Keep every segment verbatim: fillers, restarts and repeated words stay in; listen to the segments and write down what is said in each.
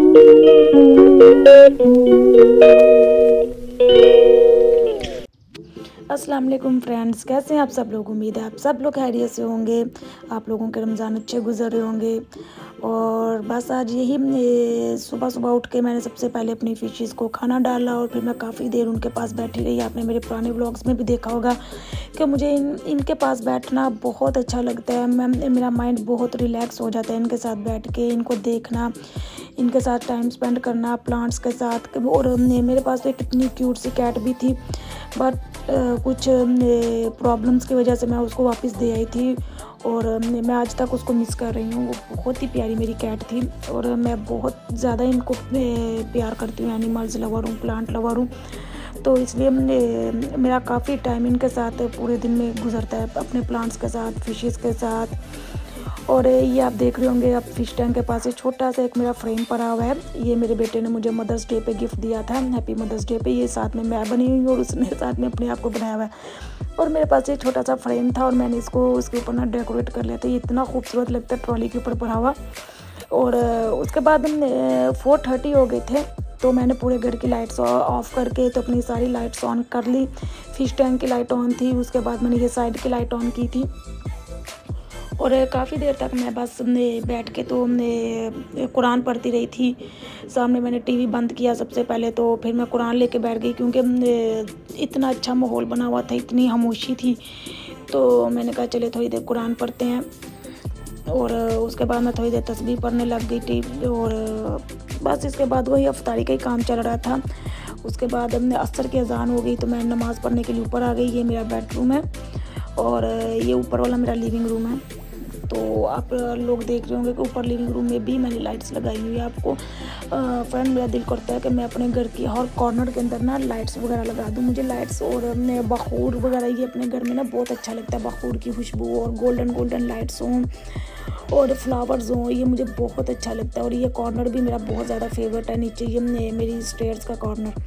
अस्सलाम वालेकुम फ्रेंड्स, कैसे हैं आप सब लोग। उम्मीद है आप सब लोग खैरियत से होंगे, आप लोगों के रमज़ान अच्छे गुजर रहे होंगे। और बस आज यही सुबह सुबह उठ के मैंने सबसे पहले अपनी फ़िशेस को खाना डाला और फिर मैं काफ़ी देर उनके पास बैठी रही। आपने मेरे पुराने व्लॉग्स में भी देखा होगा कि मुझे इन इनके पास बैठना बहुत अच्छा लगता है। मैं मेरा माइंड बहुत रिलैक्स हो जाता है इनके साथ बैठ के, इनको देखना, इनके साथ टाइम स्पेंड करना, प्लांट्स के साथ। और मेरे पास तो एक इतनी क्यूट सी कैट भी थी, बट कुछ प्रॉब्लम्स की वजह से मैं उसको वापस दे आई थी और मैं आज तक उसको मिस कर रही हूँ। वो बहुत ही प्यारी मेरी कैट थी और मैं बहुत ज़्यादा इनको प्यार करती हूँ। एनिमल्स लवर हूँ, प्लांट लवर हूँ, तो इसलिए मेरा काफ़ी टाइम इनके साथ पूरे दिन में गुजरता है, अपने प्लांट्स के साथ, फिशेस के साथ। और ये आप देख रहे होंगे, अब फिश टैंक के पास एक छोटा सा एक मेरा फ्रेम पड़ा हुआ है। ये मेरे बेटे ने मुझे मदर्स डे पे गिफ्ट दिया था, हैप्पी मदर्स डे पे। ये साथ में मैं बनी हुई और उसने साथ में अपने आप को बनाया हुआ है। और मेरे पास ये छोटा सा फ्रेम था और मैंने इसको उसके ऊपर ना डेकोरेट कर लिया था। ये इतना खूबसूरत लगता है ट्रॉली के ऊपर पड़ा हुआ। और उसके बाद हम फोर थर्टी हो गए थे, तो मैंने पूरे घर की लाइट्स ऑफ करके तो अपनी सारी लाइट्स ऑन कर ली। फिश टैंक की लाइट ऑन थी, उसके बाद मैंने ये साइड की लाइट ऑन की थी और काफ़ी देर तक मैं बस बैठ के तो कुरान पढ़ती रही थी। सामने मैंने टीवी बंद किया सबसे पहले, तो फिर मैं कुरान लेके बैठ गई क्योंकि इतना अच्छा माहौल बना हुआ था, इतनी खामोशी थी। तो मैंने कहा चले थोड़ी देर कुरान पढ़ते हैं। और उसके बाद मैं थोड़ी देर तस्बीह पढ़ने लग गई थी और बस इसके बाद वही अफ्तारी का ही काम चल रहा था। उसके बाद हमने असर की अजान हो गई तो मैं नमाज़ पढ़ने के लिए ऊपर आ गई। ये मेरा बेडरूम है और ये ऊपर वाला मेरा लिविंग रूम है। तो आप लोग देख रहे होंगे कि ऊपर लिविंग रूम में भी मैंने लाइट्स लगाई हुई है। आपको फ्रेंड, मेरा दिल करता है कि मैं अपने घर की हर कॉर्नर के अंदर ना लाइट्स वगैरह लगा दूँ। मुझे लाइट्स और बखूर वगैरह ये अपने घर में ना बहुत अच्छा लगता है। बखूर की खुशबू और गोल्डन गोल्डन लाइट्स हों और फ्लावर्स हों, ये मुझे बहुत अच्छा लगता है। और ये कॉर्नर भी मेरा बहुत ज़्यादा फेवरेट है, नीचे ये मेरी स्टेयर्स का कॉर्नर।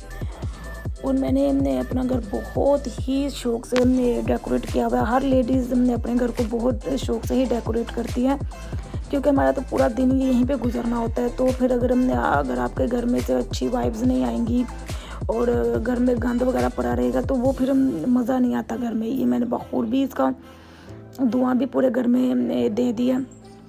और मैंने हमने अपना घर बहुत ही शौक़ से हमने डेकोरेट किया हुआ है। हर लेडीज़ हमने अपने घर को बहुत शौक़ से ही डेकोरेट करती है क्योंकि हमारा तो पूरा दिन ही यहीं पे गुजरना होता है। तो फिर अगर हमने अगर आपके घर में से अच्छी वाइब्स नहीं आएंगी और घर में गंद वगैरह पड़ा रहेगा तो वो फिर मज़ा नहीं आता घर में। ये मैंने बखूर भी, इसका धुआं भी पूरे घर में दे दिया।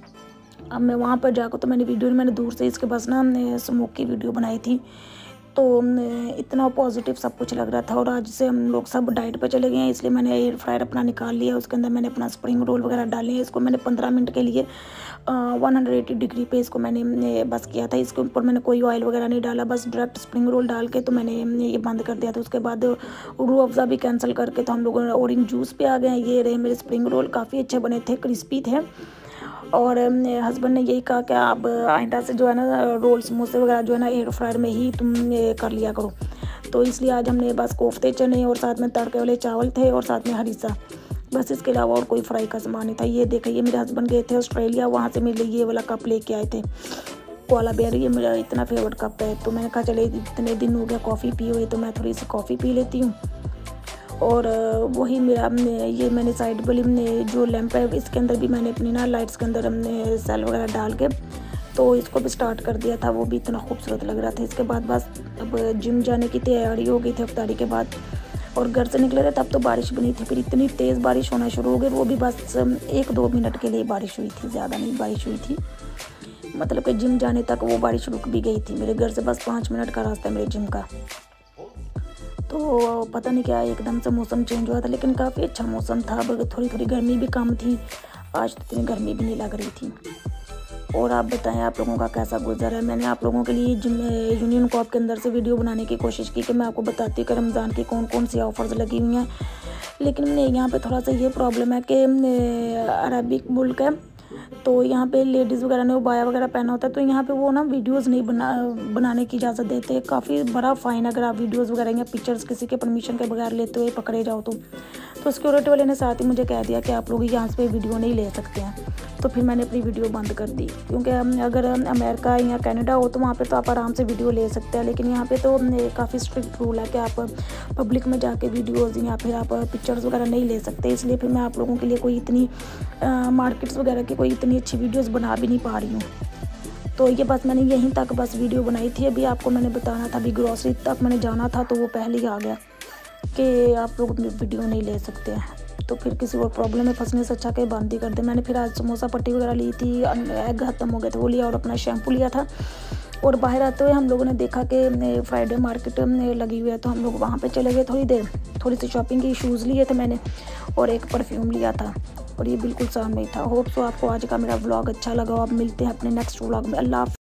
अब मैं वहाँ पर जाकर तो मैंने वीडियो मैंने दूर से इसके पास ना हमने स्मोक की वीडियो बनाई थी, तो इतना पॉजिटिव सब कुछ लग रहा था। और आज से हम लोग सब डाइट पे चले गए हैं, इसलिए मैंने एयर फ्रायर अपना निकाल लिया। उसके अंदर मैंने अपना स्प्रिंग रोल वगैरह डाले हैं। इसको मैंने पंद्रह मिनट के लिए वन हंड्रेड एटी डिग्री पे इसको मैंने बस किया था। इसके ऊपर मैंने कोई ऑयल वगैरह नहीं डाला, बस डायरेक्ट स्प्रिंग रोल डाल के तो मैंने ये बंद कर दिया था। उसके बाद रूह अफ़ज़ा भी कैंसिल करके तो हम लोग ऑरेंज जूस पे आ गए हैं। ये रहे मेरे स्प्रिंग रोल, काफ़ी अच्छे बने थे, क्रिस्पी थे। और हस्बैंड ने यही कहा कि आप आइंदा से जो है ना रोल समोसे वगैरह जो है ना एयर फ्रायर में ही तुम कर लिया करो। तो इसलिए आज हमने बस कोफ्ते, चने और साथ में तड़के वाले चावल थे और साथ में हरीसा, बस इसके अलावा और कोई फ्राई का सामान नहीं था। ये देखिए, ये मेरे हस्बैंड गए थे ऑस्ट्रेलिया, वहाँ से मेरे लिए ये वाला कप लेके आए थे, कोला बेयर। ये मेरा इतना फेवरेट कप है, तो मैंने कहा चले इतने दिन हो गया कॉफ़ी पी हुई, तो मैं थोड़ी सी कॉफ़ी पी लेती हूँ। और वही मेरा ये मैंने साइड वाली जो लैंप है इसके अंदर भी मैंने अपनी ना लाइट्स के अंदर हमने सेल वगैरह डाल के तो इसको भी स्टार्ट कर दिया था। वो भी इतना खूबसूरत लग रहा था। इसके बाद बस अब जिम जाने की तैयारी हो गई थी इफ्तारी के बाद। और घर से निकले थे तब तो बारिश भी नहीं थी, फिर इतनी तेज़ बारिश होना शुरू हो गई। वो भी बस एक दो मिनट के लिए बारिश हुई थी, ज़्यादा नहीं बारिश हुई थी। मतलब कि जिम जाने तक वो बारिश रुक भी गई थी। मेरे घर से बस पाँच मिनट का रास्ता है मेरे जिम का। तो पता नहीं क्या एकदम से मौसम चेंज हुआ था, लेकिन काफ़ी अच्छा मौसम था। अब थोड़ी थोड़ी गर्मी भी कम थी, आज तो इतनी गर्मी भी नहीं लग रही थी। और आप बताएं आप लोगों का कैसा गुजर है। मैंने आप लोगों के लिए जिम यूनियन कॉप के अंदर से वीडियो बनाने की कोशिश की कि मैं आपको बताती हूँ कि रमज़ान की कौन कौन सी ऑफ़र्स लगी हुई हैं, लेकिन यहाँ पे थोड़ा सा ये प्रॉब्लम है कि अरबिक मुल्क है, तो यहाँ पे लेडीज़ वगैरह ने वो बाया वगैरह पहना होता है, तो यहाँ पे वो ना वीडियोस नहीं बना बनाने की इजाज़त देते। काफ़ी बड़ा फ़ाइन अगर आप वीडियोस वगैरह या पिक्चर्स किसी के परमिशन के बगैर लेते हुए पकड़े जाओ तो तो सिक्योरिटी वाले ने साथ ही मुझे कह दिया कि आप लोग यहाँ से वीडियो नहीं ले सकते हैं। तो फिर मैंने अपनी वीडियो बंद कर दी, क्योंकि अगर अमेरिका या कनाडा हो तो वहाँ पे तो आप आराम से वीडियो ले सकते हैं, लेकिन यहाँ पे तो काफ़ी स्ट्रिक्ट रूल है कि आप पब्लिक में जाके वीडियोज़ या फिर आप पिक्चर्स वगैरह नहीं ले सकते। इसलिए फिर मैं आप लोगों के लिए कोई इतनी मार्केट्स वगैरह की कोई इतनी अच्छी वीडियोज़ बना भी नहीं पा रही हूँ। तो ये बस मैंने यहीं तक बस वीडियो बनाई थी। अभी आपको मैंने बताना था, अभी ग्रॉसरी तक मैंने जाना था तो वो पहले ही आ गया कि आप लोग वीडियो नहीं ले सकते हैं। तो फिर किसी और प्रॉब्लम में फंसने से अच्छा कि बंद ही कर दे। मैंने फिर आज समोसा पट्टी वगैरह ली थी, एग ख़त्म हो गए थे वो लिया, और अपना शैम्पू लिया था। और बाहर आते हुए हम लोगों ने देखा कि फ्राइडे मार्केट लगी हुई है, तो हम लोग वहाँ पे चले गए थोड़ी देर। थोड़ी सी शॉपिंग की, शूज़ लिए थे मैंने और एक परफ्यूम लिया था, और ये बिल्कुल सामने ही था। होप सो आपको आज का मेरा व्लॉग अच्छा लगा। अब मिलते हैं अपने नेक्स्ट व्लॉग में। अल्लाह हाफ़िज़।